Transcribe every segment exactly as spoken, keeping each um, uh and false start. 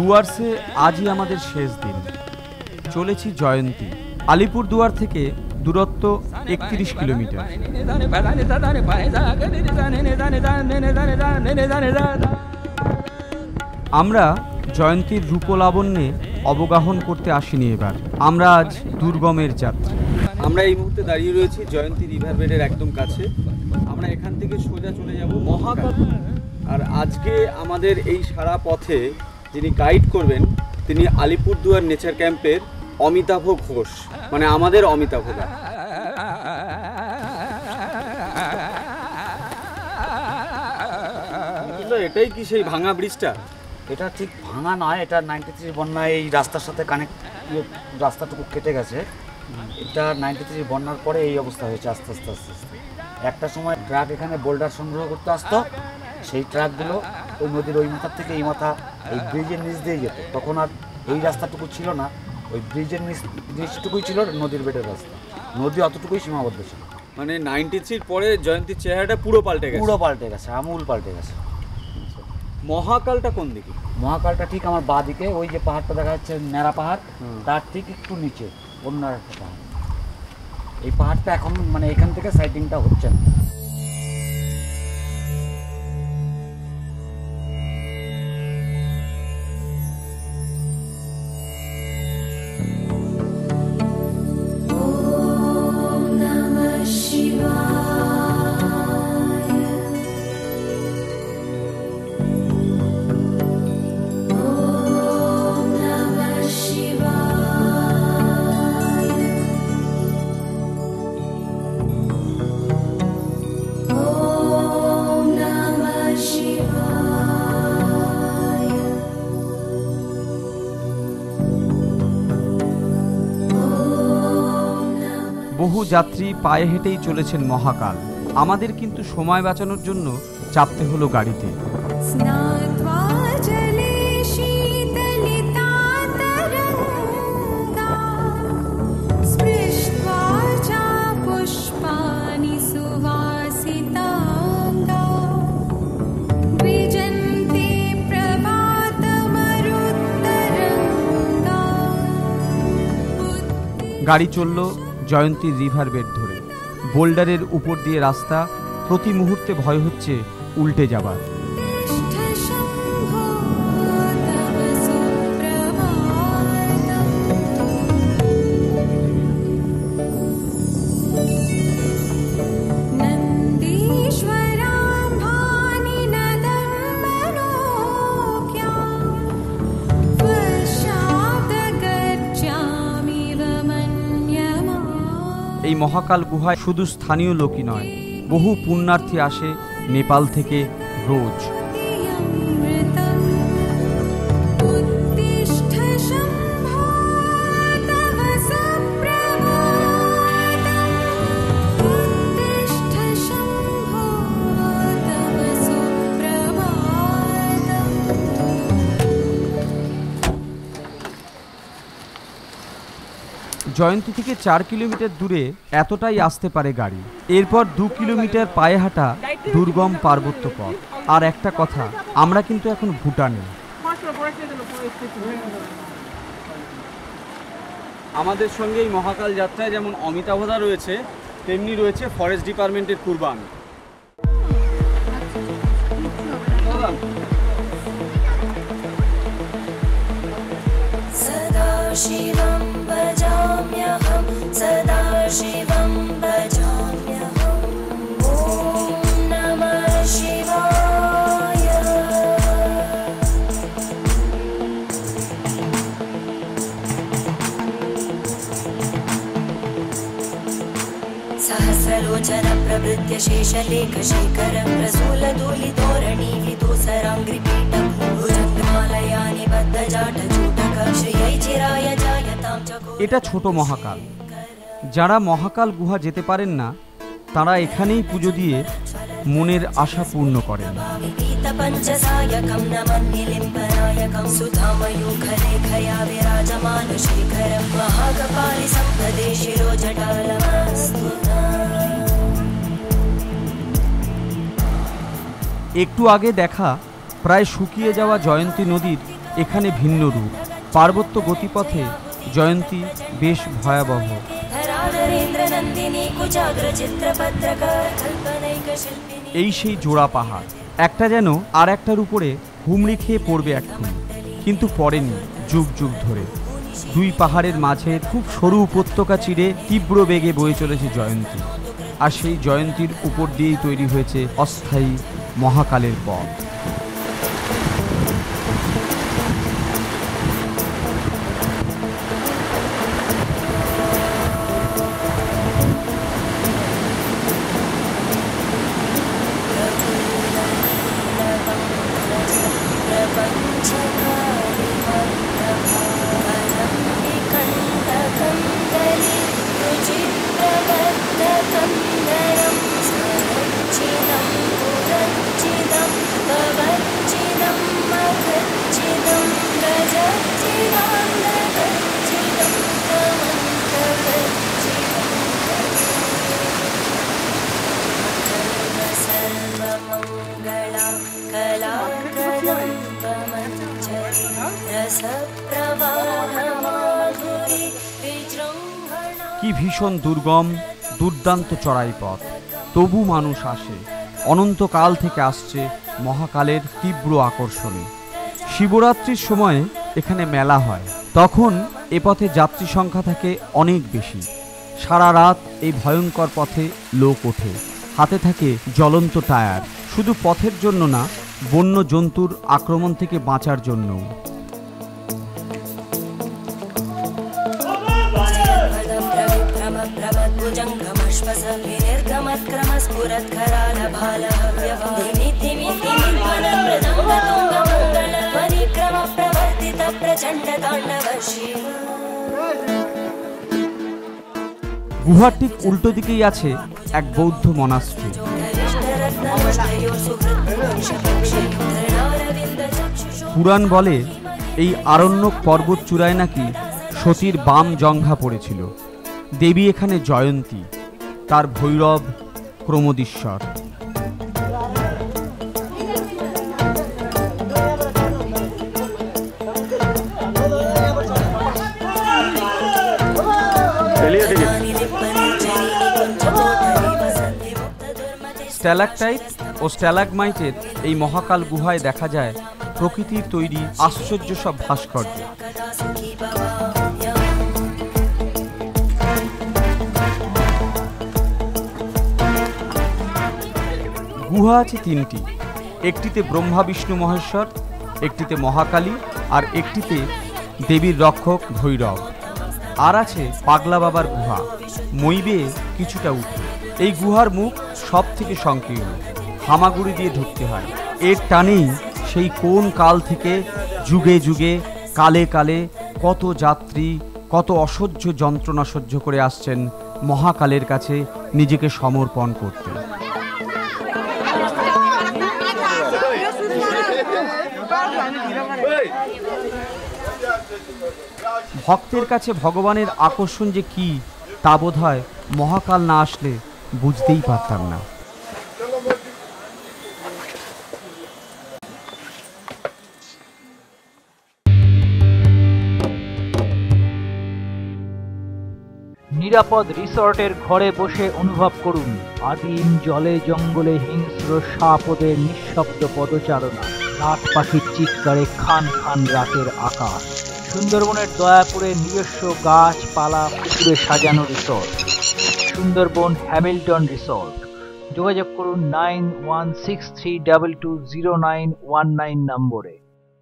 ডুয়ার্সে আজই আমাদের শেষ দিন। চলেছি জয়ন্তী। আলিপুরদুয়ার থেকে দূরত্ব একত্রিশ কিলোমিটার। আমরা জয়ন্তীর রূপলাবণ্যে অবগাহন করতে আসিনি এবার। আমরা আজ দুর্গমের যাত্রী। আমরা এই মুহূর্তে দাঁড়িয়ে রয়েছি জয়ন্তী রিভার বেডের একদম কাছে। আমরা এখান থেকে সোজা চলে যাব মহাকাল। আর আজকে আমাদের এই সারা পথে যিনি গাইড করবেন তিনি আলিপুরদুয়ার নেচার ক্যাম্পের অমিতাভ ঘোষ, মানে আমাদের অমিতাভ দা। এটাই কি সেই ভাঙা ব্রিজটা? এটা ঠিক ভাঙা নয়, এটা নাইনটি থ্রি বন্যায় এই রাস্তার সাথে কানেক্ট, রাস্তাটুকু কেটে গেছে। এটা নাইনটি থ্রি বন্যার পরে এই অবস্থা হয়েছে আস্তে আস্তে আস্তে আস্তে। একটা সময় ট্রাক এখানে বোল্ডার সংগ্রহ করতে আসতো, সেই ট্রাকগুলো ওই নদীর ওই মাথার থেকে এই মাথা এই ব্রিজের নিচ দিয়ে যেত। তখন আর এই রাস্তাটুকু ছিল না, ওই ব্রিজের নিচ নিচটুকুই ছিল নদীর বেডের রাস্তা। নদী অতটুকুই সীমাবদ্ধ ছিল। মানে নাইনটি থ্রির পরে জয়ন্তীর চেহারাটা পুরো পাল্টে গেছে। পুরো পাল্টে গেছে, আমূল পাল্টে গেছে। মহাকালটা কোন দিকে? মহাকালটা ঠিক আমার বাঁ দিকে, ওই যে পাহাড়টা দেখা যাচ্ছে ন্যাড়া পাহাড়, তার ঠিক একটু নিচে অন্য একটা পাহাড়। এই পাহাড়টা এখন মানে এখান থেকে সাইটিংটা হচ্ছে না। বহু যাত্রী পায়ে হেঁটেই চলেছেন মহাকাল। আমাদের কিন্তু সময় বাঁচানোর জন্য চাপতে হলো গাড়িতে। গাড়ি চলল জয়ন্তী রিভার বেড ধরে। বোল্ডারের উপর দিয়ে রাস্তা, প্রতি মুহূর্তে ভয় হচ্ছে উল্টে যাবার। এই মহাকাল গুহায় শুধু স্থানীয় লোকই নয়, বহু পুণ্যার্থী আসে নেপাল থেকে রোজ। জয়ন্তী থেকে চার কিলোমিটার দূরে এতটাই আসতে পারে গাড়ি। এরপর দু কিলোমিটার পায়ে হাঁটা দুর্গম পার্বত্য পথ। আর একটা কথা, আমরা কিন্তু এখন ভুটানে। আমাদের সঙ্গে এই মহাকাল যাত্রায় যেমন অমিতাভদা রয়েছে, তেমনি রয়েছে ফরেস্ট ডিপার্টমেন্টের কুরবান। शिवं भजाम्यहं सदा शिवं भजाम्यहं ॐ नमः शिवाय। सहस्रलोचन प्रभृत्य शेषलेखशेखरं प्रसूलधूलिधोरणि विदूसराङ्घ्रिपीठं भुजङ्गमालया निबद्धजाटजूटक श्रियै चिराय जायतां च। এটা ছোট মহাকাল। যারা মহাকাল গুহা যেতে পারেন না তারা এখানেই পুজো দিয়ে মনের আশা পূর্ণ করেন। একটু আগে দেখা প্রায় শুকিয়ে যাওয়া জয়ন্তী নদীর এখানে ভিন্ন রূপ। পার্বত্য গতিপথে জয়ন্তী বেশ ভয়াবহ। এই সেই জোড়া পাহাড়, একটা যেন আর একটার উপরে হুমড়ি খেয়ে পড়বে এক্ষুনি, কিন্তু পড়েনি যুগ যুগ ধরে। দুই পাহাড়ের মাঝে খুব সরু উপত্যকা চিরে তীব্র বেগে বয়ে চলেছে জয়ন্তী, আর সেই জয়ন্তীর উপর দিয়েই তৈরি হয়েছে অস্থায়ী মহাকালের পথ। কি ভীষণ দুর্গম দুর্দান্ত চড়াই পথ, তবু মানুষ আসে। অনন্তকাল থেকে আসছে মহাকালের তীব্র আকর্ষণে। শিবরাত্রির সময়ে এখানে মেলা হয়, তখন এ পথে যাত্রী সংখ্যা থাকে অনেক বেশি। সারা রাত এই ভয়ঙ্কর পথে লোক ওঠে, হাতে থাকে জ্বলন্ত টায়ার, শুধু পথের জন্য না, বন্য জন্তুর আক্রমণ থেকে বাঁচার জন্য। গুহার ঠিক উল্টো দিকেই আছে এক বৌদ্ধ মনাস্ট্রি। পুরাণ বলে এই আরণ্যক পর্বত চূড়ায় নাকি সতীর বাম জঙ্ঘা পড়েছিল। দেবী এখানে জয়ন্তী, তার ভৈরব ক্রমদীশ্বর। স্ট্যালাকটাইট ও স্ট্যালাগমাইটের এই মহাকাল গুহায় দেখা যায় প্রকৃতির তৈরি আশ্চর্য সব ভাস্কর্য। গুহা আছে তিনটি, একটিতে ব্রহ্মা বিষ্ণু মহেশ্বর, একটিতে মহাকালী, আর একটিতে দেবীর রক্ষক ভৈরব। আর আছে পাগলা বাবার গুহা, মই বেয়ে কিছুটা উঠে। এই গুহার মুখ সব থেকে সংকীর্ণ, হামাগুড়ি দিয়ে ঢুকতে হয়। এর টানেই সেই কোন কাল থেকে যুগে যুগে কালে কালে কত যাত্রী কত অসহ্য যন্ত্রণা সহ্য করে আসছেন মহাকালের কাছে নিজেকে সমর্পণ করতে। ভক্তের কাছে ভগবানের আকর্ষণ যে কি, তা বোধ হয় মহাকাল না আসলে বুঝতেই পারতাম না। নিরাপদ রিসর্টের ঘরে বসে অনুভব করুন আদিম জলে জঙ্গলে হিংস্র সাপদের নিঃশব্দ পদচারণা, রাত পাখির চিৎকারে খান খান রাতের আকাশ। সুন্দরবনের দয়াপুরে নিজস্ব গাছপালা পুকুরে সাজানো রিসর্ট, সুন্দরবন হ্যামিল্টন রিসর্ট। যোগাযোগ করুন nine one six three double two zero nine one nine নম্বরে।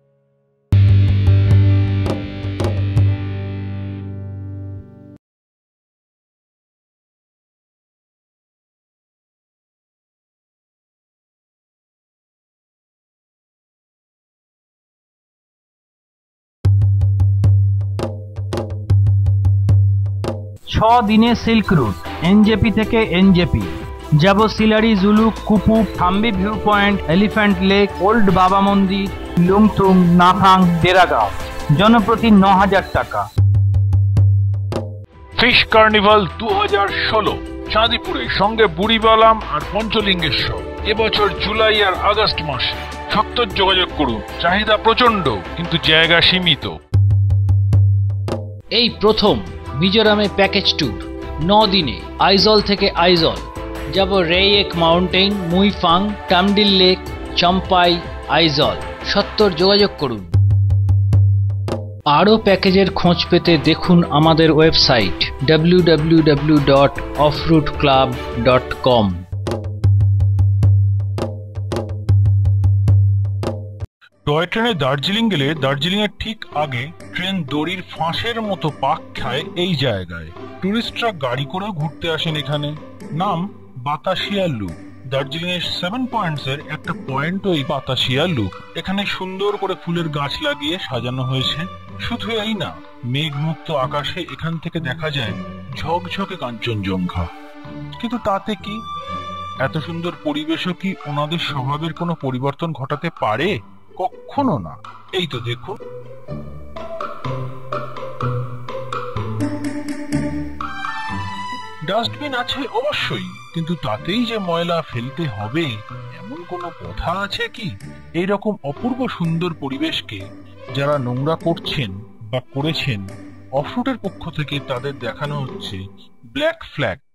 ছ দিনে সিল্ক রুট, এনজেপি থেকে এনজেপি যাব Sillery, Zuluk, Kupup, Thambi view point, elephant lake, old Baba Mandir, লুংথুং, Nathang, ডেরাগাঁও। জনপ্রতি ন হাজার টাকা। ফিশ কার্নিভাল দু হাজার ষোলো চাঁদিপুরে, সঙ্গে বুড়িবালাম আর পঞ্চলিঙ্গেশ্বর। এবছর জুলাই আর আগস্ট মাসে সত্তর যোগাযোগ করুন। চাহিদা প্রচন্ড, কিন্তু জায়গা সীমিত। এই প্রথম মিজোরামে প্যাকেজ ট্যুর, ন দিনে আইজল থেকে আইজল যাব রেইয়েক মাউন্টেন, মুইফাং, টামডিল লেক, চম্পাই, আইজল। সত্তর যোগাযোগ করুন। আরও প্যাকেজের খোঁজ পেতে দেখুন আমাদের website W W W dot offroot club dot com. Toy ট্রেনে দার্জিলিং গেলে দার্জিলিং এর ঠিক আগে ট্রেন দড়ির ফাঁসের মতো পাক খায় এই জায়গায়। টুরিস্টরা গাড়ি করেও ঘুরতে আসেন এখানে। নাম বাতাসিয়া লুপ। দার্জিলিং এর সেভেন পয়েন্টস এর একটা পয়েন্ট ওই বাতাসিয়া লুপ। এখানে সুন্দর করে ফুলের গাছ লাগিয়ে সাজানো হয়েছে। শুধু এই না, মেঘমুক্ত আকাশে এখান থেকে দেখা যায় ঝকঝকে কাঞ্চনজঙ্ঘা। কিন্তু তাতে কি, এত সুন্দর পরিবেশও কি ওনাদের স্বভাবের কোনো পরিবর্তন ঘটাতে পারে? কখনো না। এই তো দেখুন, ডাস্টবিন আছে অবশ্যই, কিন্তু তাতেই যে ময়লা ফেলতে হবে এমন কোনো কথা আছে কি? এইরকম অপূর্ব সুন্দর পরিবেশকে যারা নোংরা করছেন বা করেছেন, অফরুটের পক্ষ থেকে তাদের দেখানো হচ্ছে ব্ল্যাক ফ্ল্যাগ।